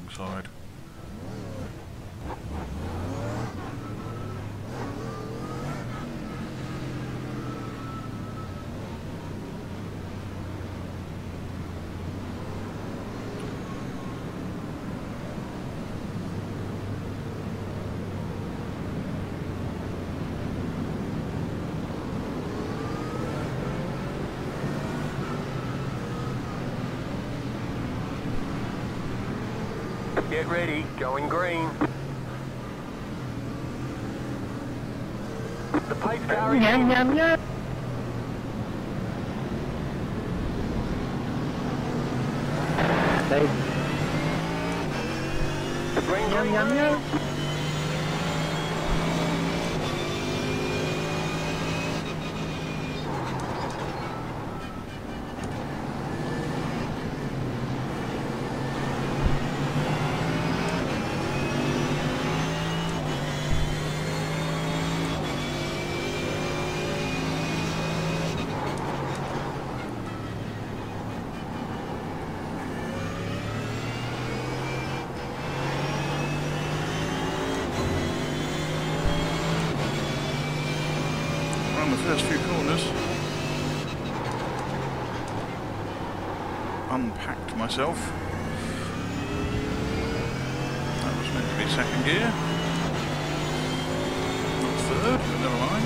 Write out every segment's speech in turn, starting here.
side. Get ready, going green. The pace car is in. Green, green, green. The first few corners, unpacked myself. That was meant to be second gear, not third, but never mind.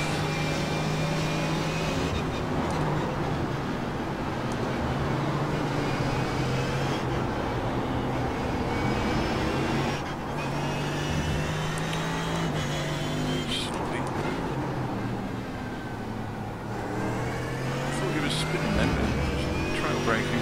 Spinning then, but trail braking.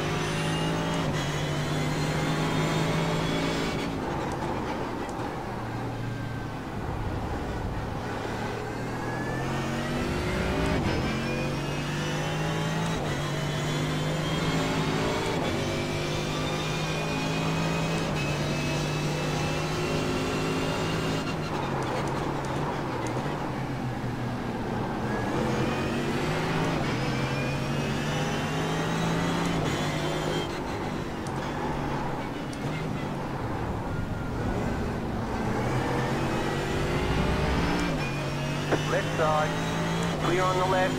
Left side, clear on the left.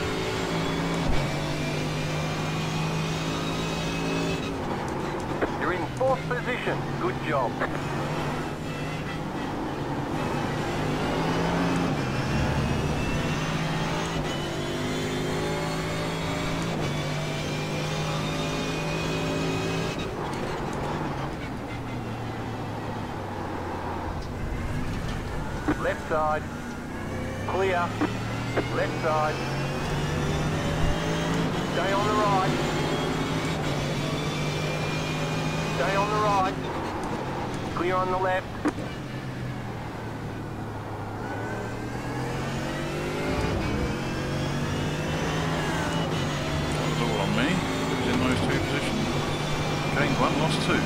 You're in fourth position, good job. Left side. Clear. Left side. Stay on the right. Stay on the right. Clear on the left. That was all on me. It was in those two positions. Gained one, lost two.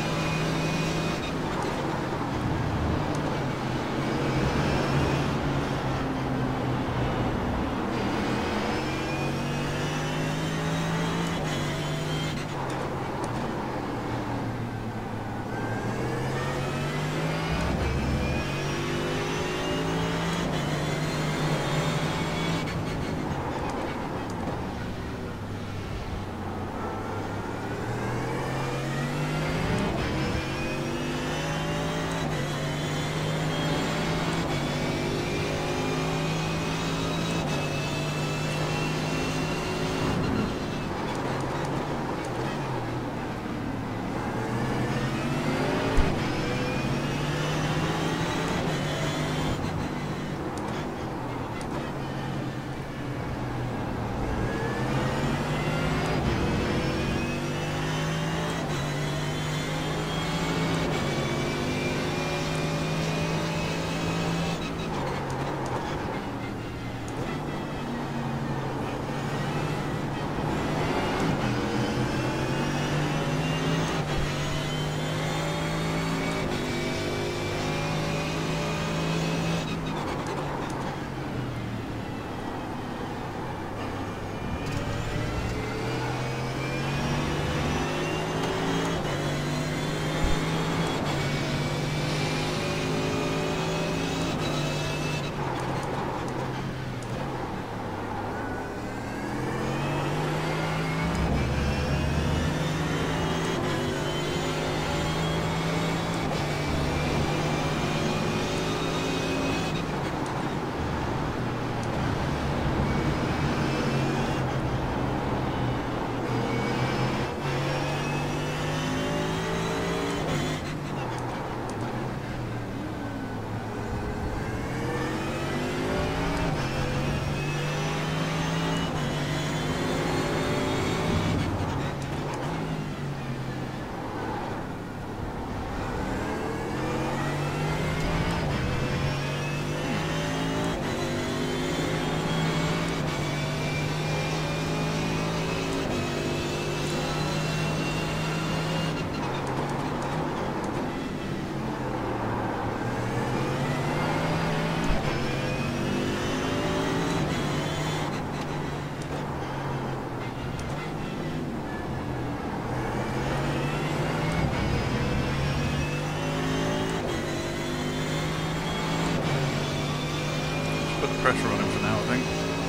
pressure on him for now, I think.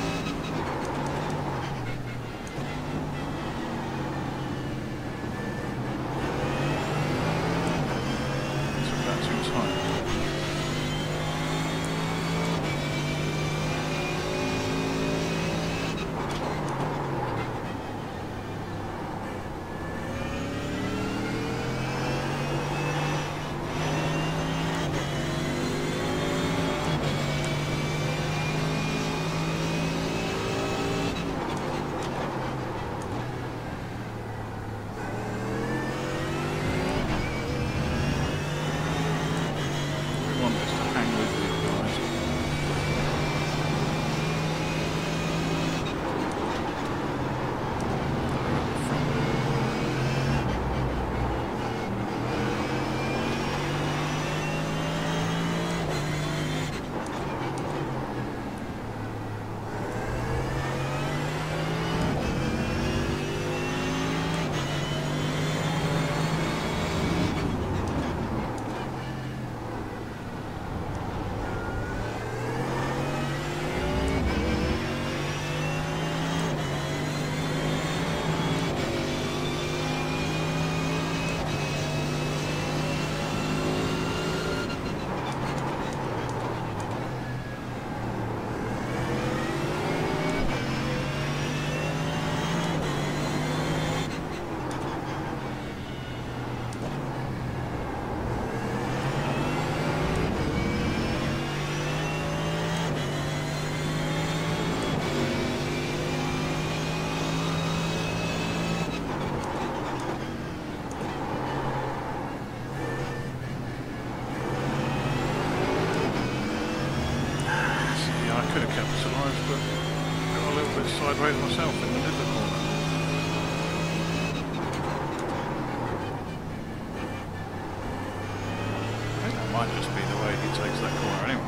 Took that too tight. Sideways myself in the middle corner. I think that might just be the way he takes that corner anyway.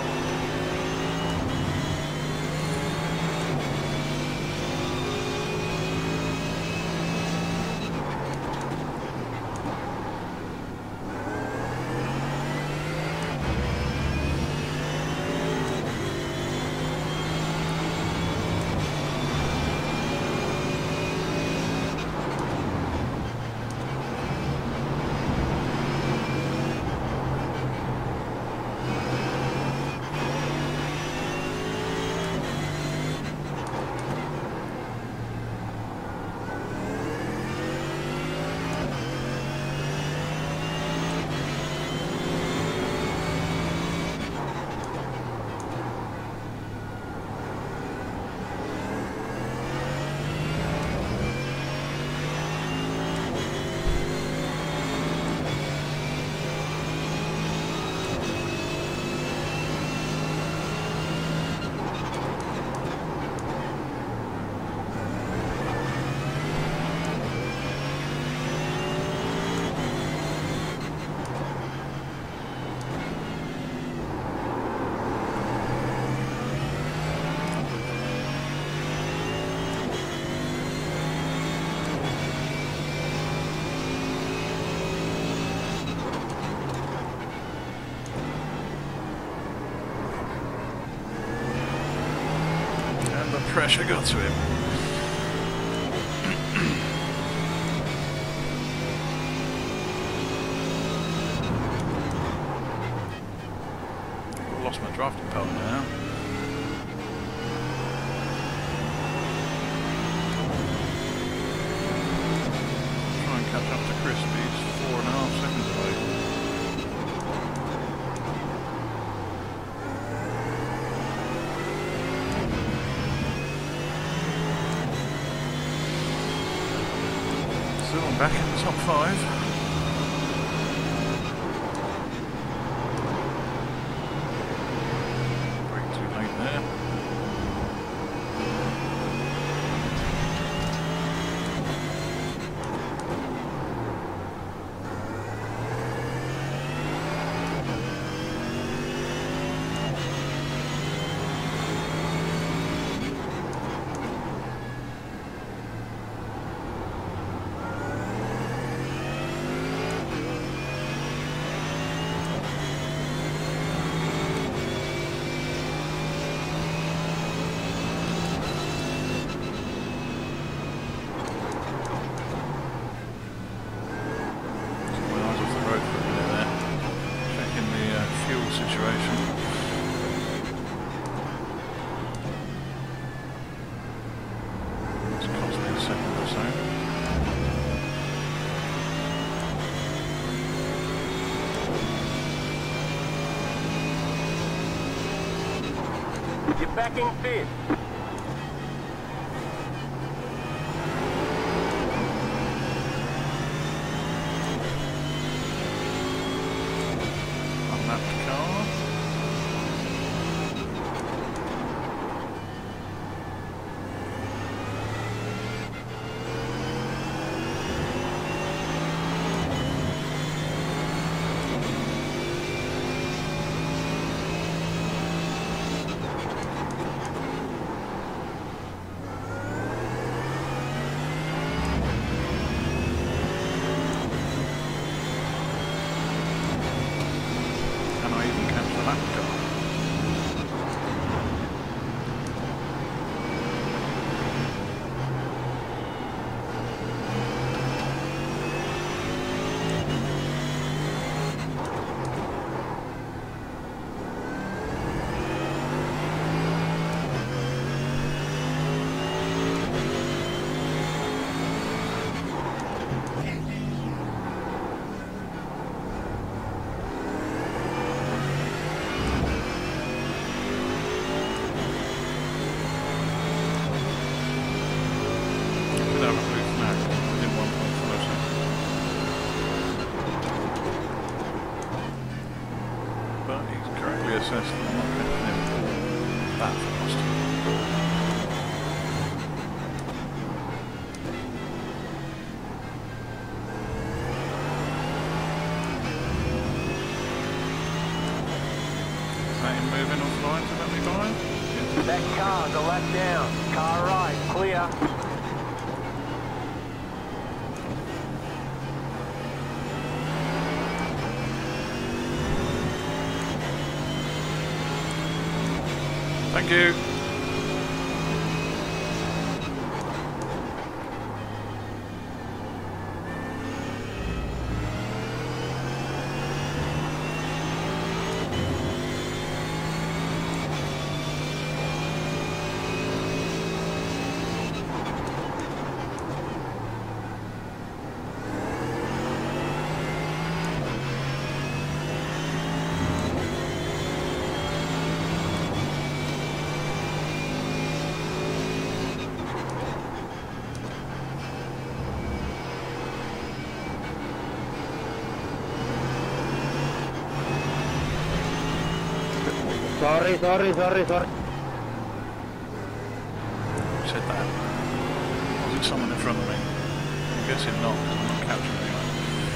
Pressure got to him. I've lost my drafting partner now. Try and catch up to Chris, but he's 4.5 seconds away. Back in the top 5. Brake too late there. Back in fifth. Unlapped car. Assessed that I'm not catching him that fast. Is that him moving off line to let me by? Yeah. That car's a lap down. Car right, clear. Thank you. Sorry. Who said that? Was it someone in front of me? I'm guessing not, because I'm not capturing anyone.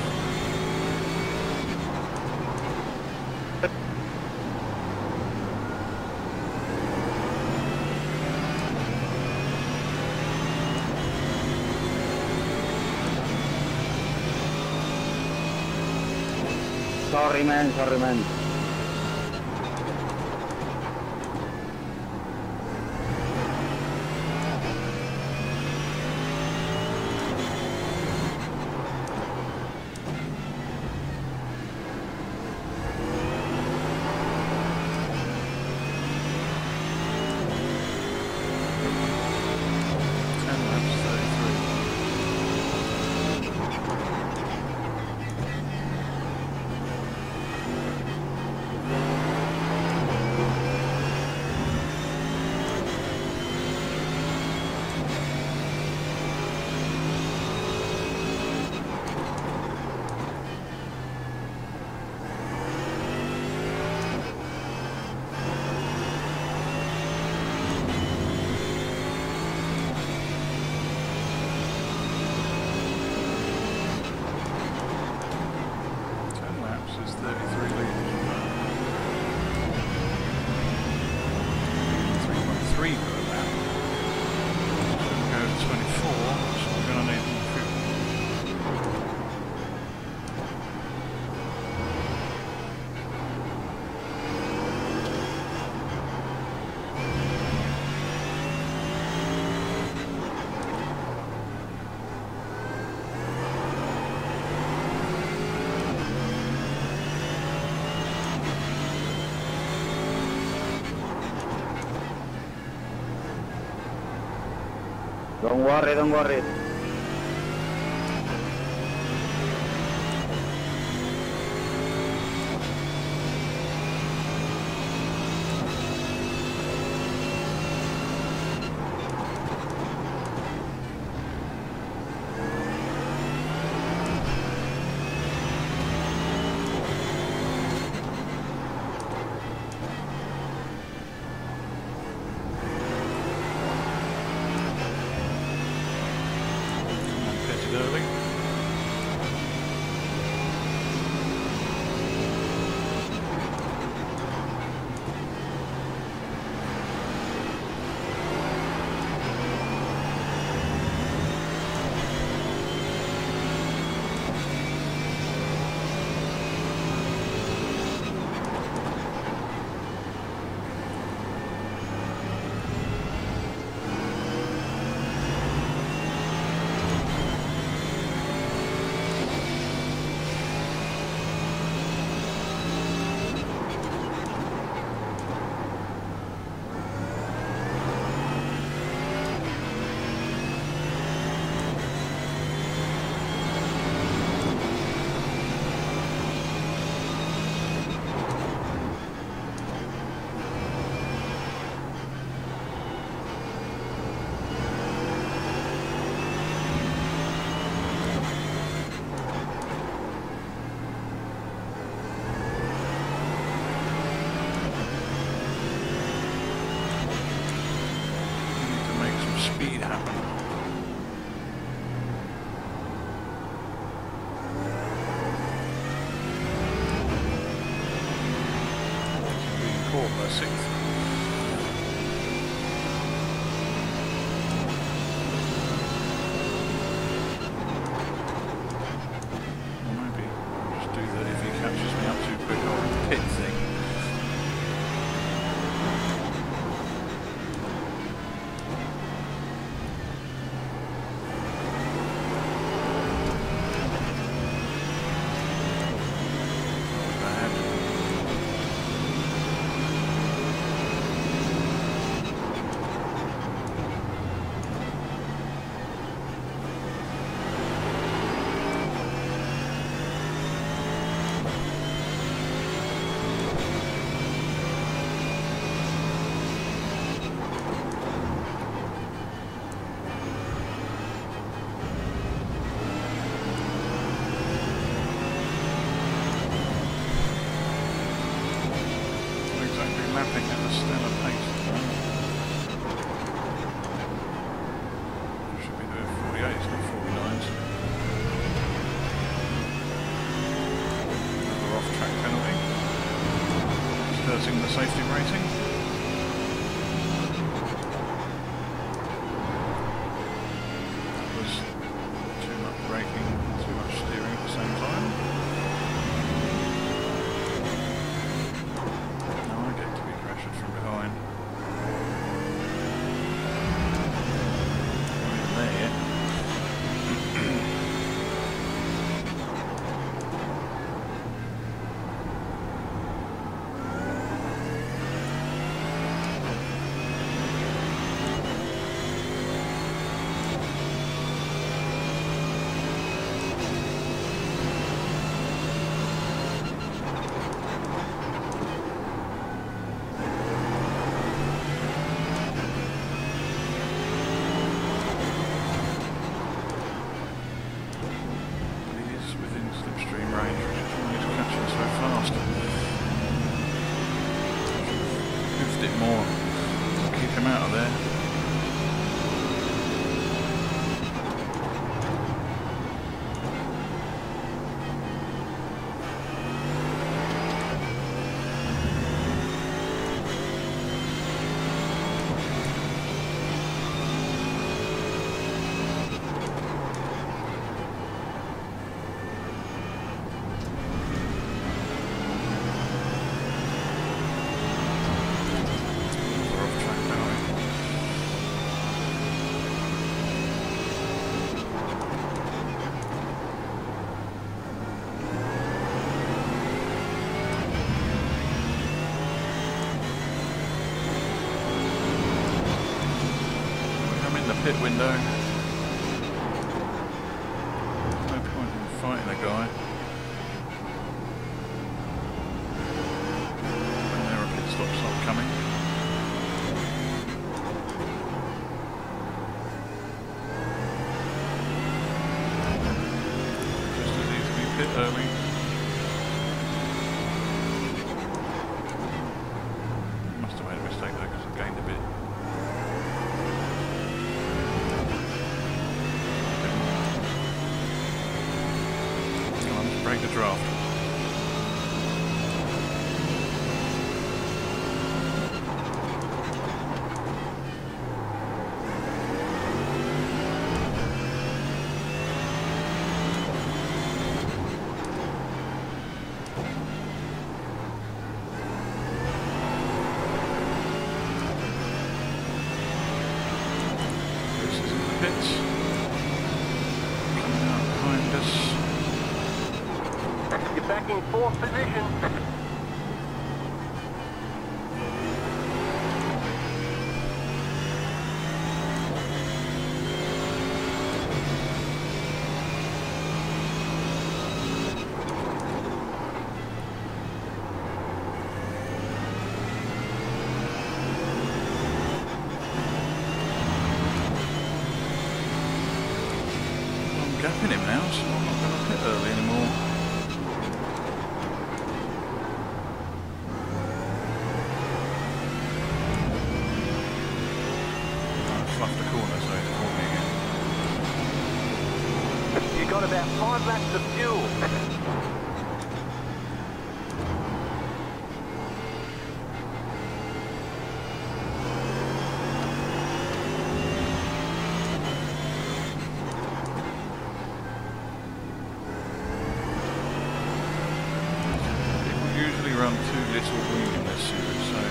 Sorry man. Don't worry. 4/6. Or maybe I'll just do that if he catches me up too quick on the pit thing. Lapping at a stellar pace. Should be doing 48s, not 49s. Another off-track penalty. Hurting the safety rating. That was too much braking, too much steering at the same time. From behind. Not even there yet. Slipstream range, which is why he's catching so fast. Hoofed it more to keep him out of there. Pit window. No point in fighting the guy. And there are pit stops not coming. Just as easily pit early. Must have made a mistake though because I've gained a bit. Break the draft. This is in the pits. Coming out behind us. You're back in 4th position. I'm gapping him now, so I'm not going to pit early anymore. Fluffed the corner, so he's caught me again. You got about 5 laps of fuel. run too little wing in this series, so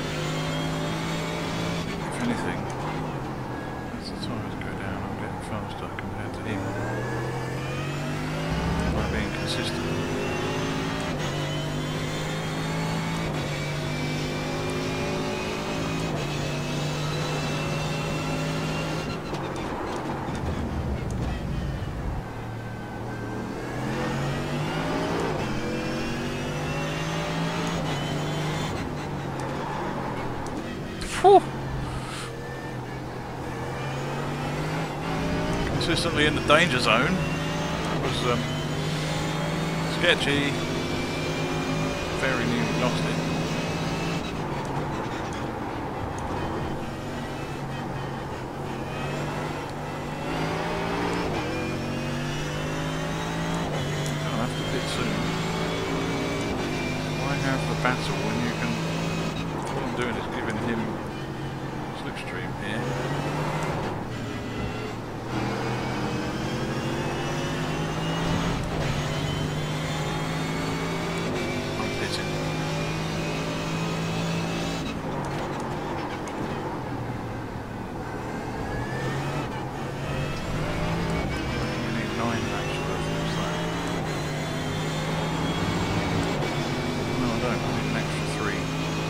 if anything, as the tyres go down, I'm getting faster compared to him by being consistent. Whew. Consistently in the danger zone. That was sketchy. Very nearly lost it. I'll have to pit soon. Why have the battle when you can? All I'm doing is giving him slipstream here. I'm pitting. We need 9 laps worth of that. No, I don't. I need an extra 3.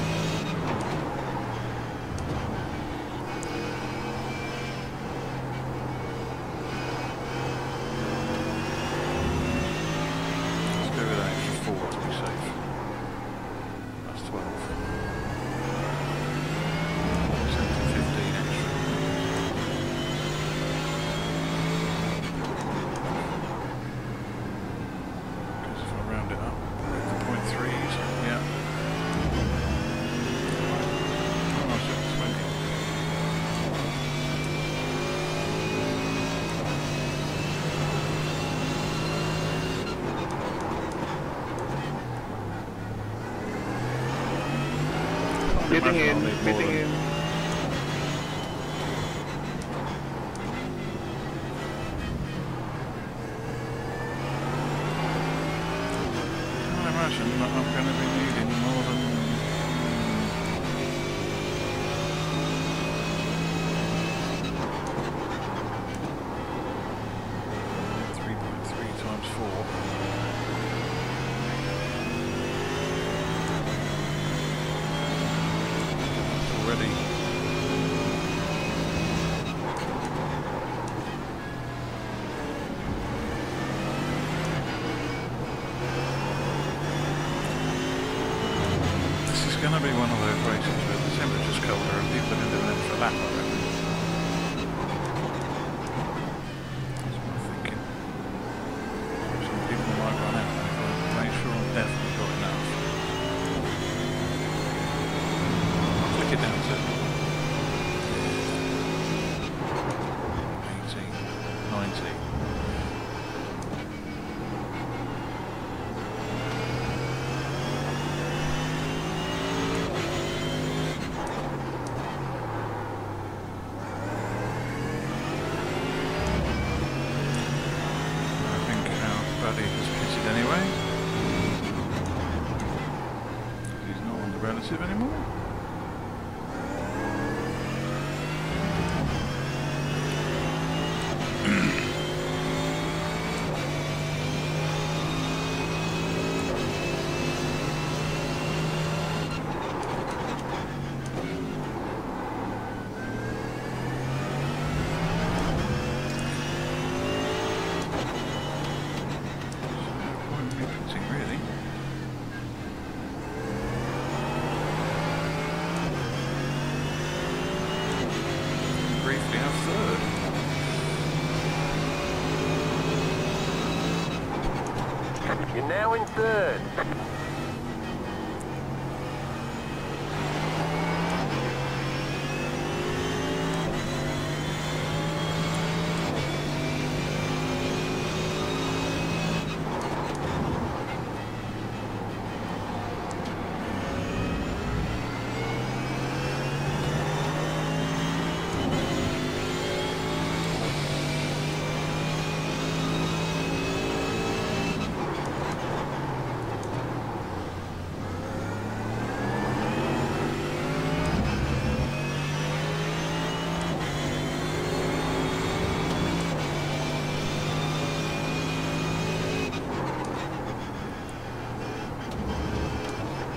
Getting in, getting in. I imagine that I'm going to be needing more than 3.3 times 4. Already. This is going to be one of those races where the temperature's colder and people are going to do an extra lap, I reckon. That's what I'm thinking. Some people might run out if I make sure I've definitely got enough. I'll click it down to 18, 19. Buddy has pitted anyway. He's not on the relative anymore. Briefly have third. You're now in third.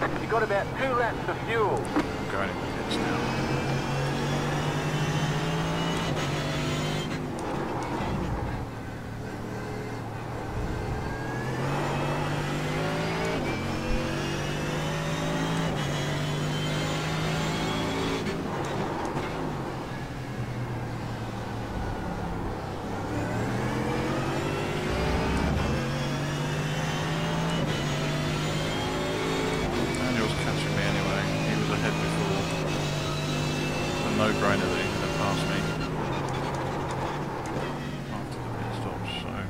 You got about 2 laps of fuel. I'm going in the pits now. No-brainer that he's going to pass me after the pit stops, so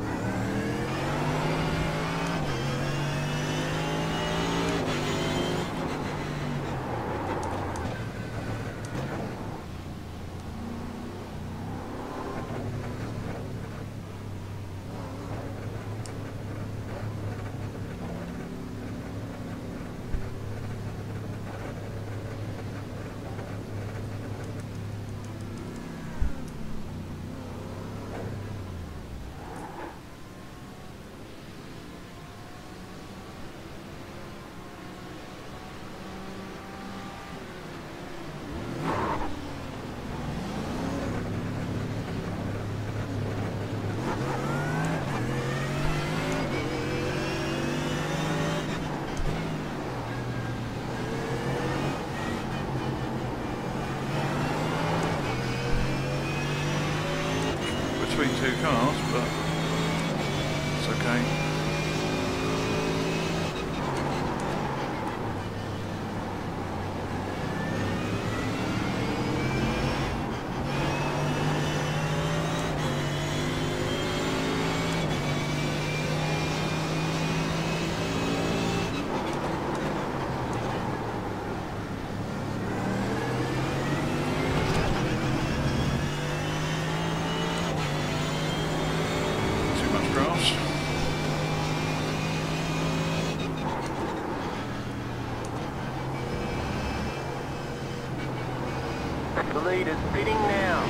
between 2 cars, but it's okay. The leader's pitting now.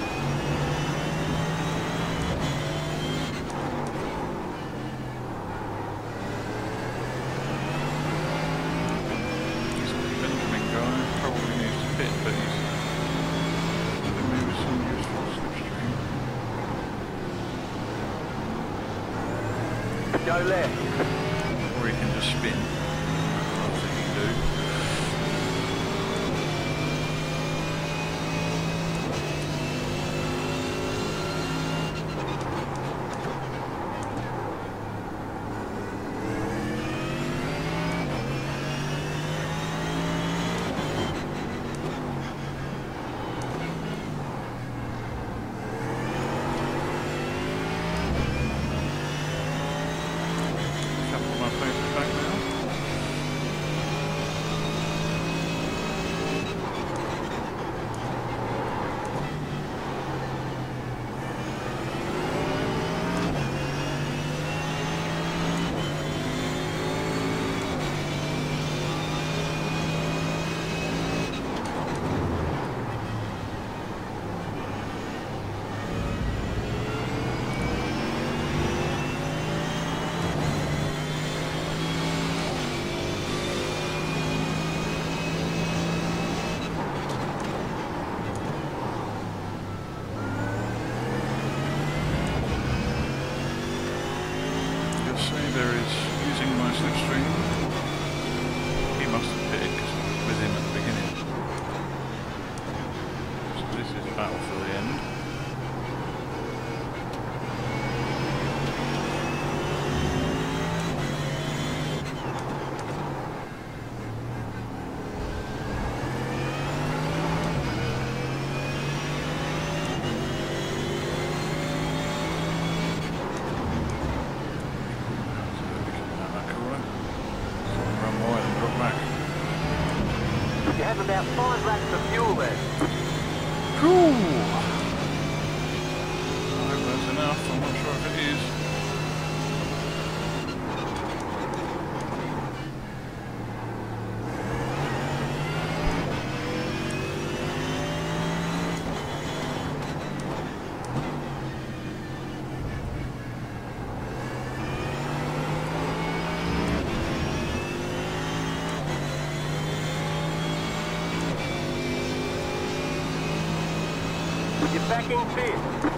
He's a Benjamin guy, probably needs to pit, but he's giving me with some useful slipstream. Go left. Or he can just spin. I think he can do. There is using my slipstream. He must have pitted with him at the beginning. So this is battle for the end. You have about 5 laps of fuel left. Cool. I hope that's enough. I'm not sure if it is. back in fifth.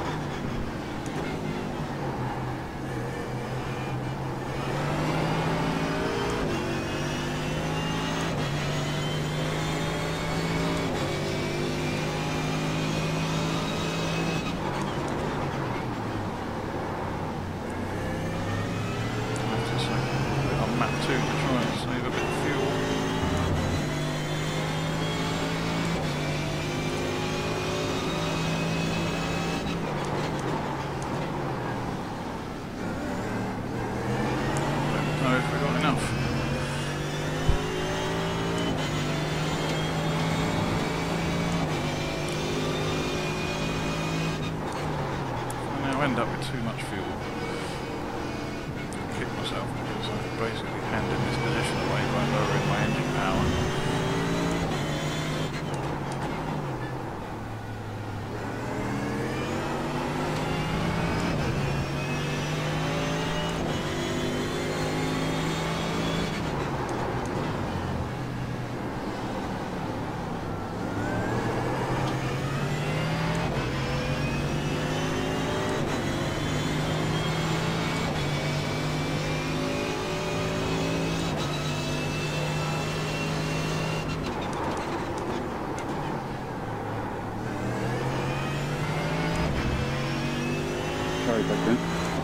End up with too much fuel. I'll kick myself because I've basically handed this position away by lowering my engine power. Sorry, Captain.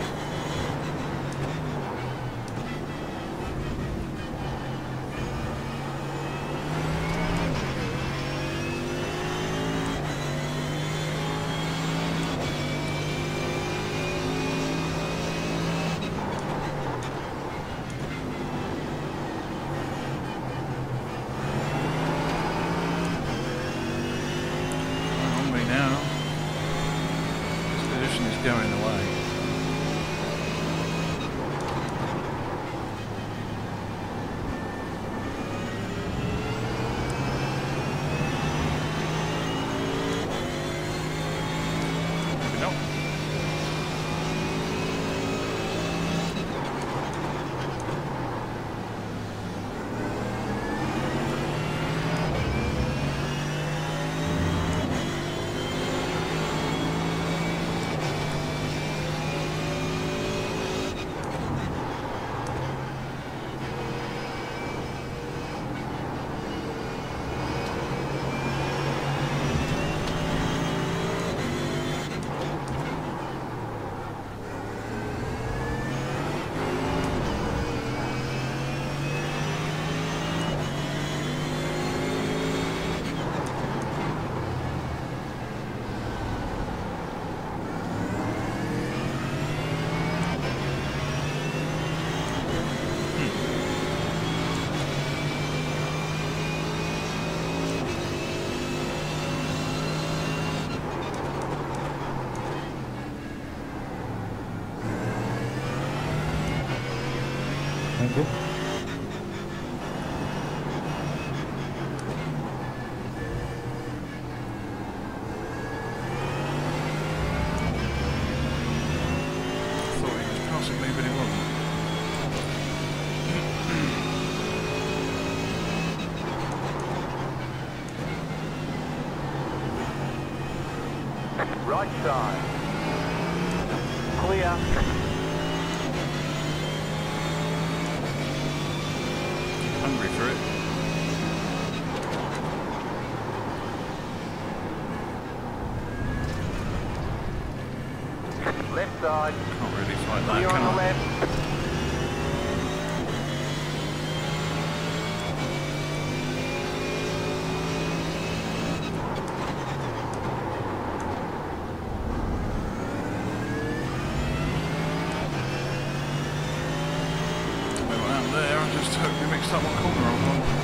On me now. This position is going away. Nope. Thank you. Thought he was passing me, but he wasn't. Right side. Clear. Hungry for it. Left side. Can't really fight that, Clear on can the I? left. We went out there, I just hope we mixed up one corner on one.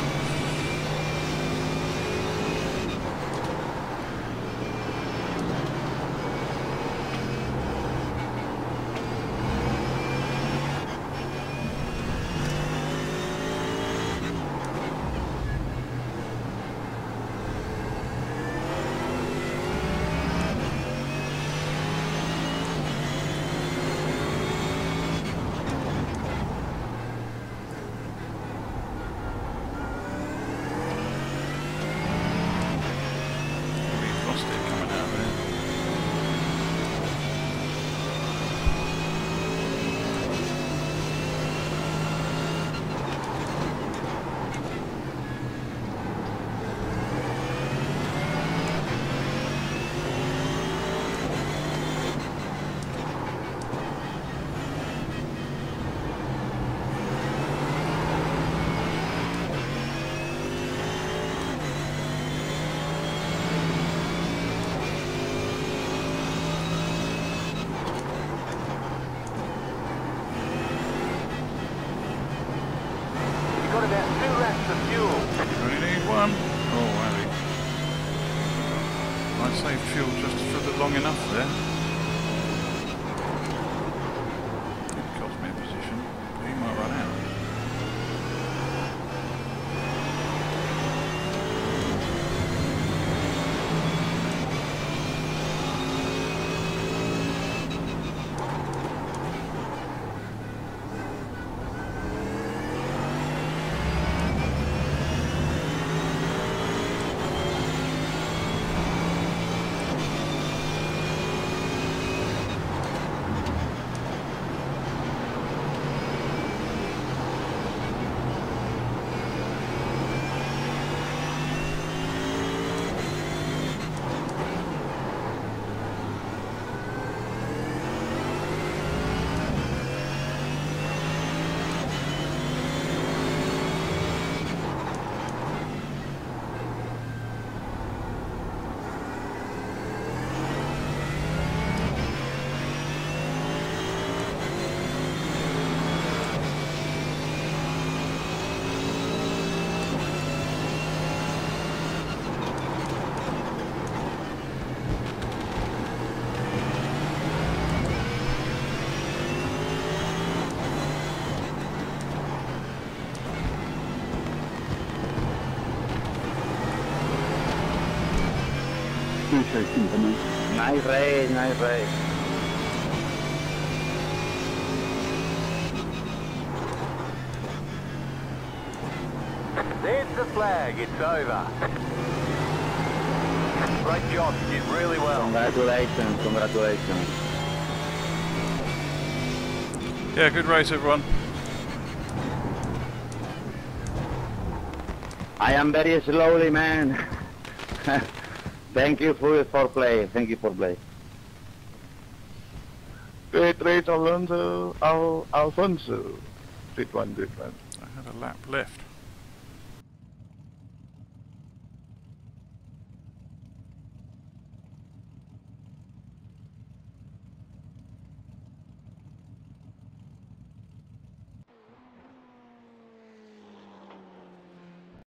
of fuel. You only need one. Oh, Harry. I saved fuel just for the long enough there. It cost me a position, but he might run out. Nice race, nice race. There's the flag. It's over. Great job. You did really well. Congratulations, congratulations. Yeah, good race, everyone. I am very slowly, man. Thank you for play. Thank you for play. Great race, Alfonso. Alfonso. Great one, great one. I had a lap left.